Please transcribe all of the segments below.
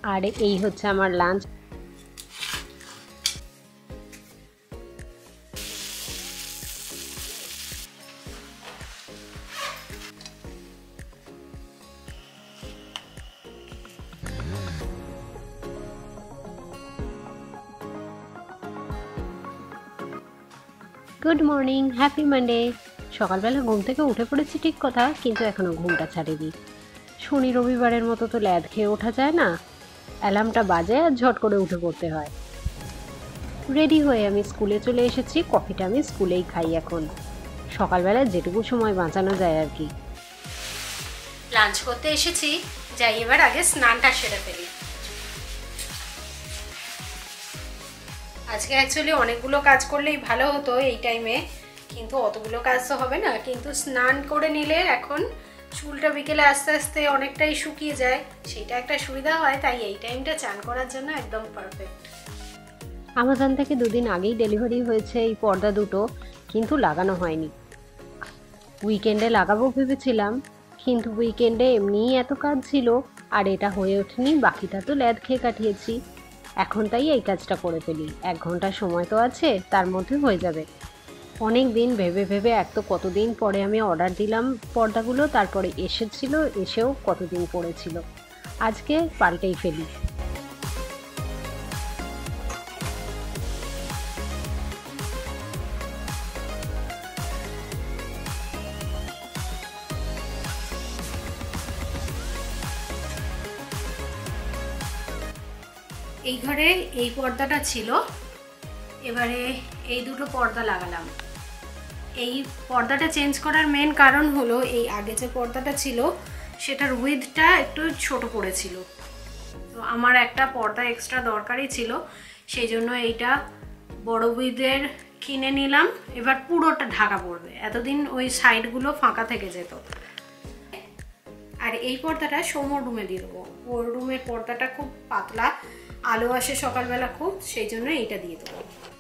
আর এই হচ্ছে আমার lunch. Good morning, happy Monday. সকালবেলা ঘুম থেকে উঠে পড়েছি ঠিক কথা, কিন্তু এখনও ঘুমটা ছাড়েনি। শনি রবিবারের মতো তো ল্যাদ খেয়ে ওঠা যায় না, অ্যালার্মটা বাজে আর ঝট করে উঠে পড়তে হয়। রেডি হয়ে আমি স্কুলে চলে এসেছি। কফিটা আমি স্কুলেই খাই এখন, সকালবেলা যেটুকু সময় বাঁচানো যায় আর কি। লাঞ্চ করতে এসেছি, যাই এবার আগে স্নানটা সেরে ফেলি। আজকে অ্যাকচুয়ালি অনেকগুলো কাজ করলেই ভালো হতো এই টাইমে, কিন্তু অতগুলো কাজ তো হবে না। কিন্তু স্নান করে নিলে এখন চুলটা বিকেলে আস্তে আস্তে অনেকটাই শুকিয়ে যায়, সেটা একটা সুবিধা হয়। তাই এই টাইমটা চান করার জন্য একদম পারফেক্ট। আমাজন থেকে দুদিন আগেই ডেলিভারি হয়েছে এই পর্দা দুটো, কিন্তু লাগানো হয়নি। উইকেন্ডে লাগাবো ভেবেছিলাম, কিন্তু উইকেন্ডে এমনিই এত কাজ ছিল আর এটা হয়ে ওঠেনি। বাকিটা তো ল্যাদ খেয়ে কাটিয়েছি। এখন তাই এই কাজটা করে ফেলি, 1 ঘন্টা সময় তো আছে, তার মধ্যে হয়ে যাবে। অনেক দিন ভেবে ভেবে এক তো কতদিন পরে আমি অর্ডার দিলাম পর্দাগুলো, তারপরে এসেছিল, এসেও কতদিন পড়েছিল। আজকে পাল্টেই ফেলি। এই ঘরে এই পর্দাটা ছিল, এবারে এই দুটো পর্দা লাগালাম। এই পর্দাটা চেঞ্জ করার মেন কারণ হলো এই আগে যে পর্দাটা ছিল সেটার উইথটা একটু ছোট পড়েছিল, তো আমার একটা পর্দা এক্সট্রা দরকারই ছিল, সেই জন্য এইটা বড় উইথের কিনে নিলাম। এবার পুরোটা ঢাকা পড়বে, এতদিন ওই সাইডগুলো ফাঁকা থেকে যেত। আর এই পর্দাটা সৌম্যর রুমে দিয়ে দেবো, ওর রুমের পর্দাটা খুব পাতলা, আলো আসে সকালবেলা খুব, সেই জন্য এইটা দিয়ে দেবো।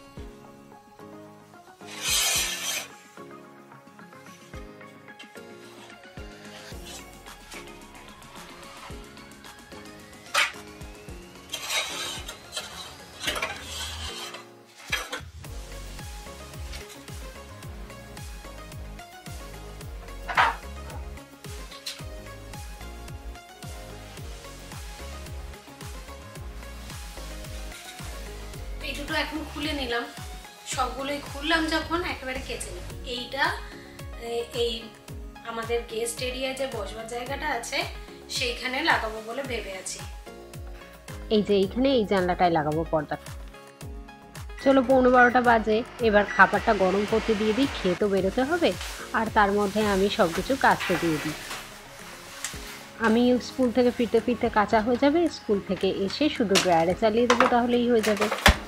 এই দুটো এখন খুলে নিলাম, সবগুলোই খুললাম যখন একেবারে কেচে নিই। এইটা এই আমাদের গেস্ট এরিয়ায় যে বসবার জায়গাটা আছে সেইখানে লাগাবো বলে ভেবে আছি। এই যে এইখানে এই জানলাটায় লাগাবো পর্দাটা। চলো 11:15 বাজে, এবার খাবারটা গরম করতে দিয়ে দিই, খেয়ে তো বেরোতে হবে। আর তার মধ্যে আমি সব কিছু কাচতে দিয়ে দিই। আমি স্কুল থেকে ফিরতে ফিরতে কাঁচা হয়ে যাবে, স্কুল থেকে এসে শুধু ড্রায়ারে চালিয়ে দেবো, তাহলেই হয়ে যাবে।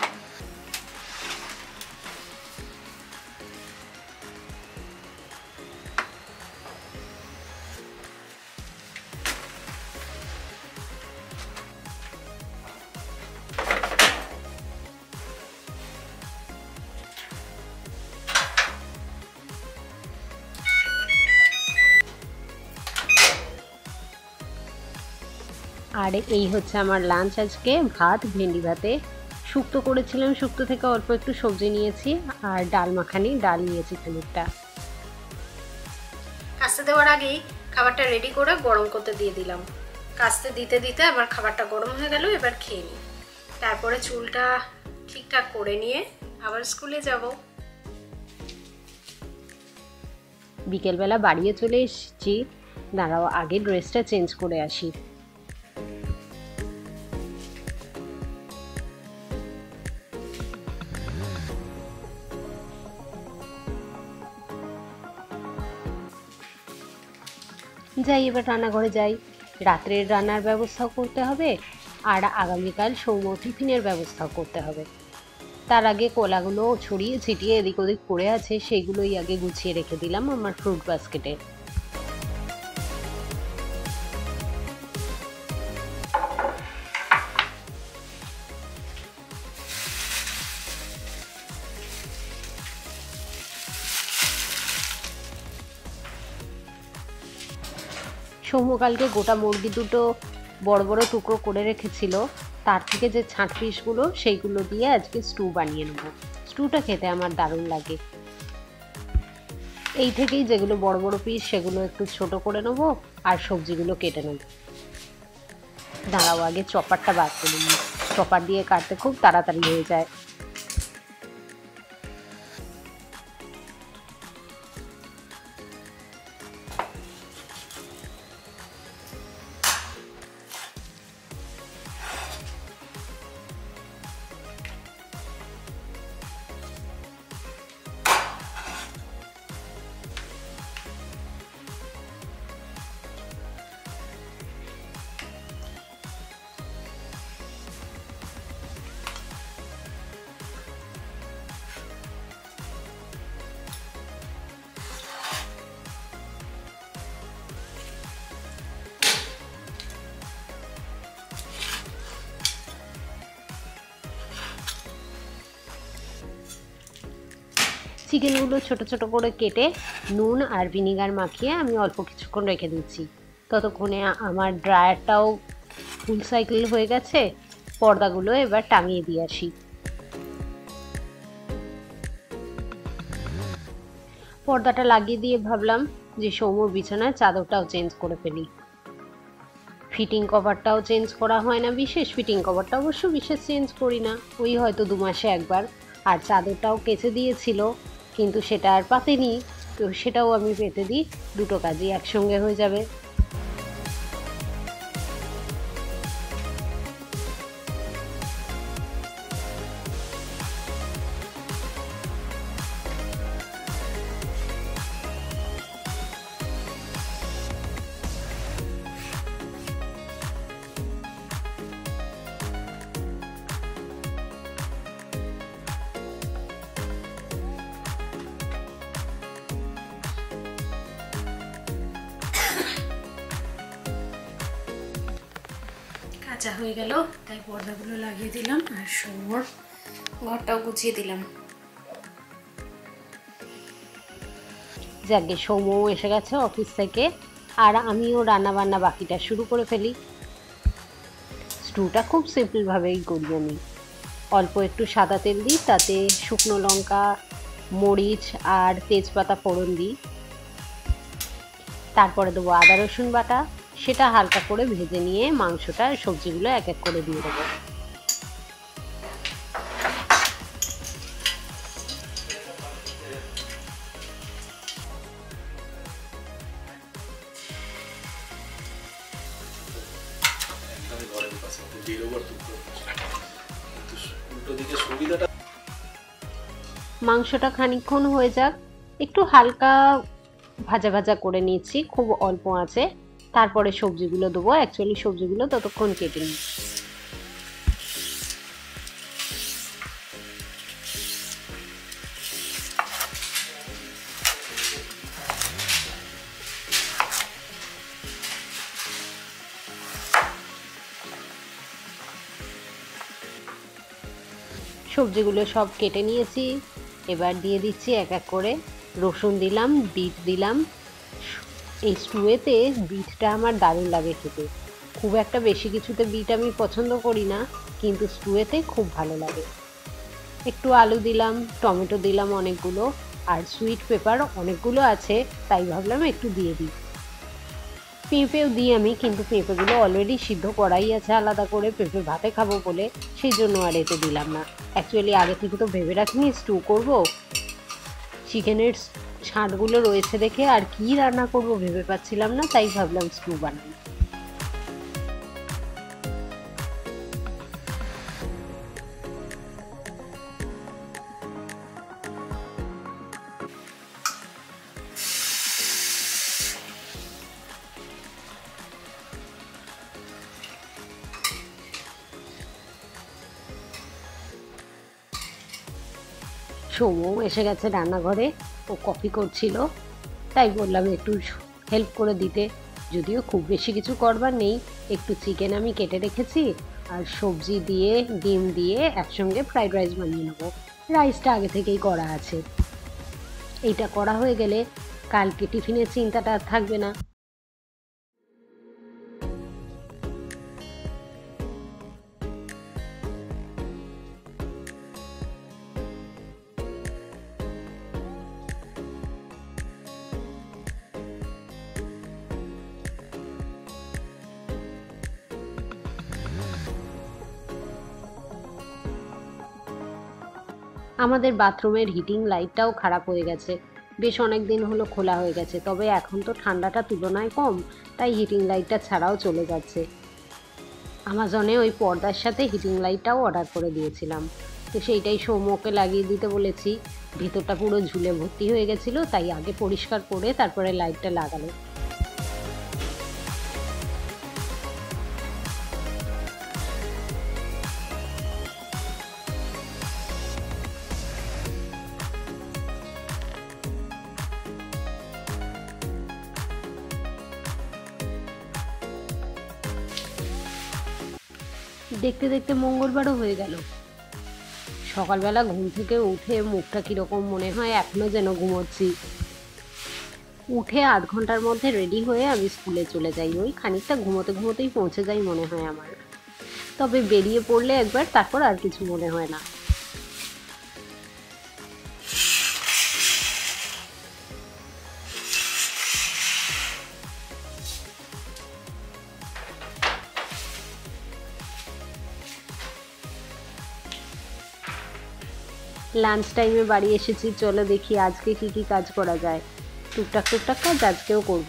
আর এই হচ্ছে আমার লাঞ্চ আজকে, ভাত, ভেন্ডি ভাতে, শুক্তো করেছিলাম, শুক্তো থেকে অল্প একটু সবজি নিয়েছি, আর ডাল মাখানি, ডাল নিয়েছি খানিকটা। কাচতে দেওয়ার আগেই খাবারটা রেডি করে গরম করতে দিয়ে দিলাম। কাচতে দিতে দিতে আবার খাবারটা গরম হয়ে গেল, এবার খেয়ে নিই। তারপরে চুলটা ঠিকঠাক করে নিয়ে আবার স্কুলে যাব। বিকেলবেলা বাড়িয়ে চলে এসেছি, দাঁড়াও আগে ড্রেসটা চেঞ্জ করে আসি। যাই এবার রান্নাঘরে যাই, রাত্রের রান্নার ব্যবস্থাও করতে হবে, আর আগামীকাল সৌম্য টিফিনের ব্যবস্থাও করতে হবে। তার আগে কলাগুলো ছড়িয়ে ছিটিয়ে এদিক ওদিক পড়ে আছে, সেইগুলোই আগে গুছিয়ে রেখে দিলাম আমার ফ্রুট বাস্কেটে। সৌম্যকালকে গোটা মুরগি দুটো বড় বড় টুকরো করে রেখেছিল, তার থেকে যে ছাঁট পিসগুলো সেইগুলো দিয়ে আজকে স্টু বানিয়ে নেবো। স্টুটা খেতে আমার দারুণ লাগে। এই থেকেই যেগুলো বড় বড় পিস সেগুলো একটু ছোট করে নেবো আর সবজিগুলো কেটে নেবো। দাঁড়াও, আগে চপারটা বার করে নিই, চপার দিয়ে কাটতে খুব তাড়াতাড়ি হয়ে যায়। চিকেনগুলো ছোট ছোট করে কেটে নুন আর ভিনিগার মাখিয়ে আমি অল্প কিছুক্ষণ রেখে দিচ্ছি। ততক্ষণে আমার ড্রায়ারটাও ফুল সাইকেল হয়ে গেছে। পর্দাগুলো এবার টাঙিয়ে দিয়ে আসি। পর্দাটা লাগিয়ে দিয়ে ভাবলাম যে সৌম্যর বিছানায় চাদরটাও চেঞ্জ করে ফেলি। ফিটিং কভারটাও চেঞ্জ করা হয় না বিশেষ, ফিটিং কভারটা অবশ্য বিশেষ চেঞ্জ করি না, ওই হয়তো 2 মাসে একবার। আর চাদরটাও কেচে দিয়েছিল, কিন্তু সেটা আর পাতেনি, তো সেটাও আমি পেতে দিই, দুটো কাজই একসঙ্গে হয়ে যাবে। কাঁচা হয়ে গেল, তাই পর্দাগুলো লাগিয়ে দিলাম আর সৌম্যর ঘরটাও গুছিয়ে দিলাম। যাকে সৌম্যও এসে গেছে অফিস থেকে, আর আমিও রান্না বান্না বাকিটা শুরু করে ফেলি। স্টুটা খুব সিম্পলভাবেই করি আমি। অল্প একটু সাদা তেল দিই, তাতে শুকনো লঙ্কা, মরিচ আর তেজপাতা ফোড়ন দিই। তারপরে দেবো আদা রসুন বাটা, সেটা হালকা করে ভেজে নিয়ে মাংসটা আর সবজিগুলো এক এক করে দিয়ে দেবো। মাংসটা খানিকক্ষণ হয়ে যাক, একটু হালকা ভাজা ভাজা করে নিচ্ছি খুব অল্প আঁচে। তারপরে সবজিগুলো দেবো, অ্যাকচুয়ালি সবজিগুলো ততক্ষণ কেটে নিই। সবজিগুলো সব কেটে নিয়েছি, এবার দিয়ে দিচ্ছি এক এক করে। রসুন দিলাম, বিট দিলাম। এই স্টুয়েতে বিটটা আমার দারুণ লাগে খেতে। খুব একটা বেশি কিছুতে বিট আমি পছন্দ করি না, কিন্তু স্টুয়েতে খুব ভালো লাগে। একটু আলু দিলাম, টমেটো দিলাম অনেকগুলো, আর সুইট পেপার অনেকগুলো আছে, তাই ভাবলাম একটু দিয়ে দিই। পেঁপেও দিই আমি, কিন্তু পেঁপেগুলো অলরেডি সিদ্ধ করাই আছে আলাদা করে, পেঁপে ভাতে খাবো বলে, সেই জন্য আর এতে দিলাম না। অ্যাকচুয়ালি আগে থেকে তো ভেবে রাখিনি স্টু করব। চিকেনের ছাঁটগুলো রয়েছে দেখে আর কি রান্না করব ভেবে পাচ্ছিলাম না, তাই ভাবলাম স্টু বানাই। সৌম্য এসে গেছে রান্নাঘরে, ও কফি করছিল, তাই বললাম একটু হেল্প করে দিতে। যদিও খুব বেশি কিছু করবার নেই, একটু চিকেন আমি কেটে রেখেছি, আর সবজি দিয়ে ডিম দিয়ে একসঙ্গে ফ্রাইড রাইস বানিয়ে নেবো। রাইসটা আগে থেকেই করা আছে। এইটা করা হয়ে গেলে কালকে টিফিনের চিন্তাটা আর থাকবে না। আমাদের বাথরুমের হিটিং লাইটটাও খারাপ হয়ে গেছে, বেশ অনেক দিন হলো খোলা হয়ে গেছে, তবে এখন তো ঠান্ডাটা তুলনায় কম, তাই হিটিং লাইটটা ছাড়াও চলে যাচ্ছে। আমাজনে ওই পর্দার সাথে হিটিং লাইটটাও অর্ডার করে দিয়েছিলাম, তো সেইটাই সৌম্যকে লাগিয়ে দিতে বলেছি। ভেতরটা পুরো ঝুলে ভর্তি হয়ে গেছিলো, তাই আগে পরিষ্কার করে তারপরে লাইটটা লাগালো। দেখতে দেখতে মঙ্গলবারও হয়ে গেল। সকালবেলা ঘুম থেকে উঠে মুখটা কিরকম মনে হয়, এখনো যেন ঘুমোচ্ছি। উঠে আধ ঘন্টার মধ্যে রেডি হয়ে আমি স্কুলে চলে যাই, ওই খানিকটা ঘুমোতে ঘুমোতেই পৌঁছে যাই মনে হয় আমার। তবে বেরিয়ে পড়লে একবার, তারপর আর কিছু মনে হয় না। লাঞ্চ টাইমে বাড়ি এসেছি, চলো দেখি আজকে কি কি কাজ করা যায়। টুকটাক টুকটাক কাজ আজকেও করব।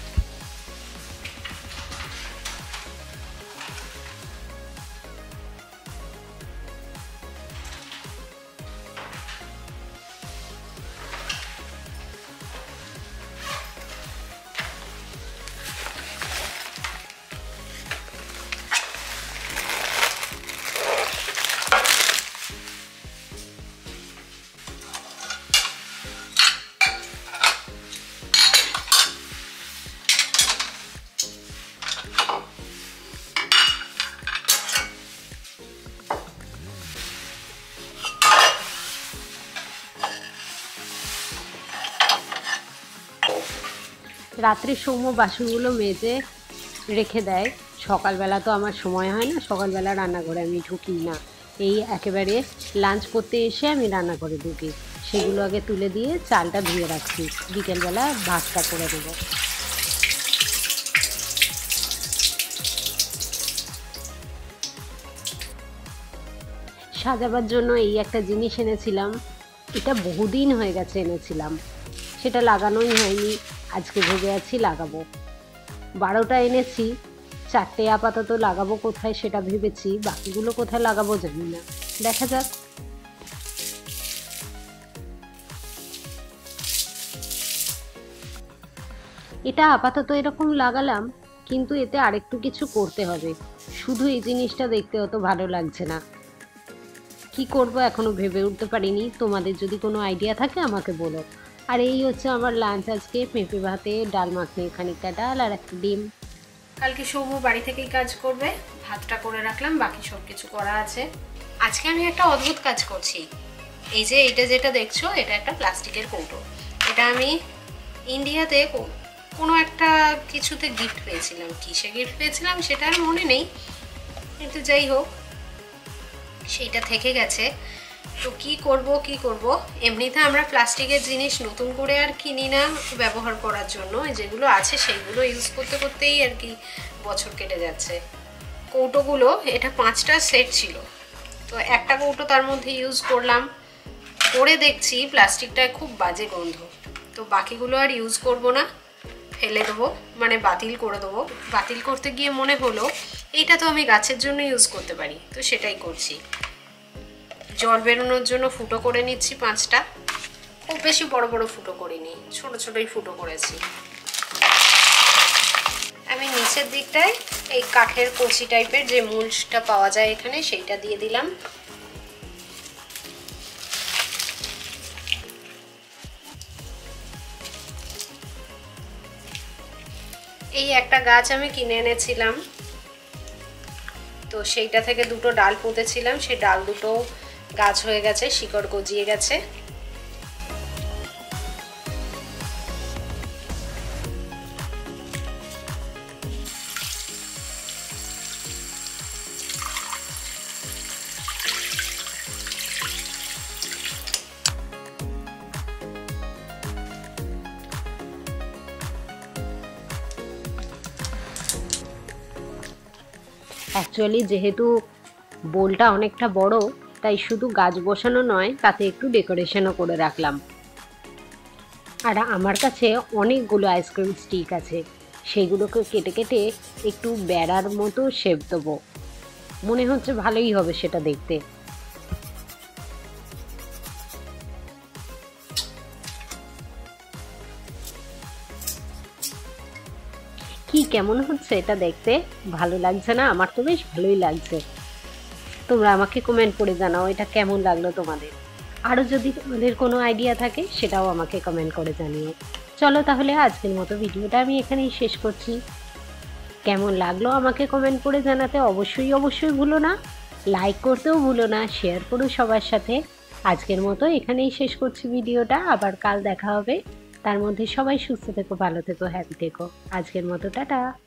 রাত্রে সৌম্য বাসনগুলো মেজে রেখে দেয়। সকালবেলা তো আমার সময় হয় না, সকালবেলা রান্নাঘরে আমি ঢুকি না। এই একেবারে লাঞ্চ করতে এসে আমি রান্নাঘরে ঢুকি। সেগুলো আগে তুলে দিয়ে চালটা ধুয়ে রাখছি, বিকেলবেলা ভাতটা করে দেবো। সাজাবার জন্য এই একটা জিনিস এনেছিলাম, এটা বহুদিন হয়ে গেছে এনেছিলাম, সেটা লাগানোই হয়নি। আজকে ভেবে আছি লাগাবো। 12টা এনেছি, 4টে আপাতত লাগাবো কোথায় সেটা ভেবেছি, বাকিগুলো কোথায় লাগাবো জানি না, দেখা যাক। এটা আপাতত এরকম লাগালাম, কিন্তু এতে আরেকটু কিছু করতে হবে। শুধু এই জিনিসটা দেখতে অত ভালো লাগছে না, কি করব এখনো ভেবে উঠতে পারিনি। তোমাদের যদি কোনো আইডিয়া থাকে আমাকে বলো। আর এই হচ্ছে আমার লাঞ্চ আজকে, পেঁপে ভাতে ডাল মাখনি, খানিকটা ডাল আর একটা ডিম। কালকে সৌম্য বাড়ি থেকেই কাজ করবে, ভাতটা করে রাখলাম, বাকি সব কিছু করা আছে। আজকে আমি একটা অদ্ভুত কাজ করছি। এই যে এটা যেটা দেখছো, এটা একটা প্লাস্টিকের কৌটো। এটা আমি ইন্ডিয়াতে কোনো একটা কিছুতে গিফট পেয়েছিলাম, কিসে গিফট পেয়েছিলাম সেটা আর মনে নেই, কিন্তু যাই হোক সেইটা থেকে গেছে। তো কি করব, এমনিতে আমরা প্লাস্টিকের জিনিস নতুন করে আর কিনি না ব্যবহার করার জন্য, যেগুলো আছে সেইগুলো ইউজ করতে করতেই আর কি বছর কেটে যাচ্ছে। কৌটোগুলো এটা 5টা সেট ছিল, তো একটা কৌটো তার মধ্যে ইউজ করলাম, করে দেখছি প্লাস্টিকটায় খুব বাজে গন্ধ। তো বাকিগুলো আর ইউজ করব না, ফেলে দেবো, মানে বাতিল করে দেবো। বাতিল করতে গিয়ে মনে হলো এইটা তো আমি গাছের জন্য ইউজ করতে পারি, তো সেটাই করছি। জল বেরোনোর জন্য ফুটো করে নিচ্ছি 5টা, খুব বেশি বড় বড় ফুটো করিনি, ছোট ছোটই ফুটো করেছি। আমি নিচের দিকটায় এই কাঠের কচি টাইপের যে মুলসটা পাওয়া যায় এখানে, সেইটা দিয়ে দিলাম। এই একটা গাছ আমি কিনে এনেছিলাম, তো সেইটা থেকে 2টো ডাল পুঁতেছিলাম, সেই ডাল দুটো গাছ হয়ে গেছে, শিকড় গজিয়ে গেছে। অ্যাকচুয়ালি যেহেতু বোলটা অনেকটা বড়, তাই শুধু গাছ বসানো নয়, তাতে একটু ডেকোরেশনও করে রাখলাম। আর আমার কাছে অনেকগুলো আইসক্রিম স্টিক আছে, সেগুলোকে কেটে কেটে একটু বেড়ার মতো শেপ দেবো। মনে হচ্ছে ভালোই হবে সেটা দেখতে। কি কেমন হচ্ছে এটা দেখতে? ভালো লাগছে না? আমার তো বেশ ভালোই লাগছে। তোমরা আমাকে কমেন্ট করে জানাও এটা কেমন লাগলো তোমাদের। আরও যদি তোমাদের কোনো আইডিয়া থাকে সেটাও আমাকে কমেন্ট করে জানিও। চলো তাহলে আজকের মতো ভিডিওটা আমি এখানেই শেষ করছি। কেমন লাগলো আমাকে কমেন্ট করে জানাতে অবশ্যই ভুলো না। লাইক করতেও ভুলো না, শেয়ার করো সবার সাথে। আজকের মতো এখানেই শেষ করছি ভিডিওটা, আবার কাল দেখা হবে। তার মধ্যে সবাই সুস্থ থেকো, ভালো থেকো, হ্যাপি থেকো। আজকের মতো টাটা।